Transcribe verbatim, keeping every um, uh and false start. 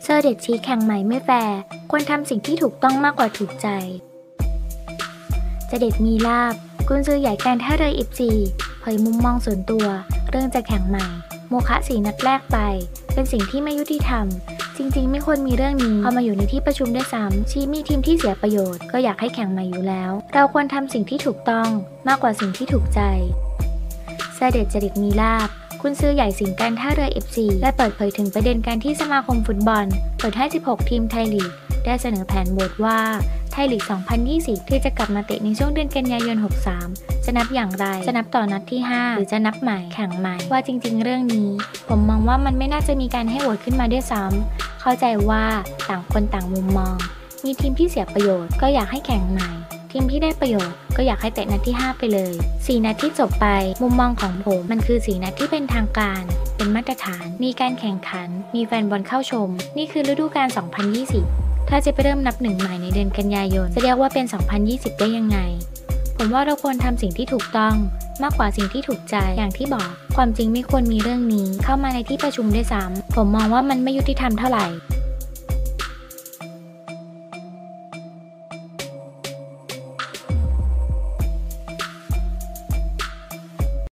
เซอร์เด็ดชี้แข่งใหม่ไม่แฟร์ควรทำสิ่งที่ถูกต้องมากกว่าถูกใจเจเด็ดมีลาบกุนซือใหญ่การท่าเรือ เอฟ ซี เผยมุมมองส่วนตัวเรื่องจะแข่งใหม่โมฆะสี่นัดแรกไปเป็นสิ่งที่ไม่ยุติธรรมจริงๆไม่ควรมีเรื่องนี้เอามาอยู่ในที่ประชุมด้วยซ้ำชี้มีทีมที่เสียประโยชน์ก็อยากให้แข่งใหม่อยู่แล้วเราควรทำสิ่งที่ถูกต้องมากกว่าสิ่งที่ถูกใจเซอร์เด็ดเจเด็ดมีลาบกุนซือใหญ่สิงห์การท่าเรือ เอฟ ซี ได้เปิดเผยถึงประเด็นการที่สมาคมฟุตบอลเปิดให้สิบหกทีมไทยลีกได้เสนอแผนโหวตว่าไทยลีก สองพันยี่สิบ ที่จะกลับมาเตะในช่วงเดือนกันยายน หกสาม จะนับอย่างไรจะนับต่อนัดที่ ห้า หรือจะนับใหม่แข่งใหม่ว่าจริงๆเรื่องนี้ผมมองว่ามันไม่น่าจะมีการให้โหวตขึ้นมาด้วยซ้ำเข้าใจว่าต่างคนต่างมุมมองมีทีมที่เสียประโยชน์ก็อยากให้แข่งใหม่ทีมที่ได้ประโยชน์ก็อยากให้เตะนัดที่ห้าไปเลยสี่นัดที่จบไปมุมมองของผมมันคือสี่นัดที่เป็นทางการเป็นมาตรฐานมีการแข่งขันมีแฟนบอลเข้าชมนี่คือฤดูกาล สองพันยี่สิบ ถ้าจะไปเริ่มนับหนึ่งใหม่ในเดือนกันยายนจะเรียกว่าเป็น สองพันยี่สิบ ได้ยังไงผมว่าเราควรทำสิ่งที่ถูกต้องมากกว่าสิ่งที่ถูกใจอย่างที่บอกความจริงไม่ควรมีเรื่องนี้เข้ามาในที่ประชุมด้วยซ้ำผมมองว่ามันไม่ยุติธรรมเท่าไหร่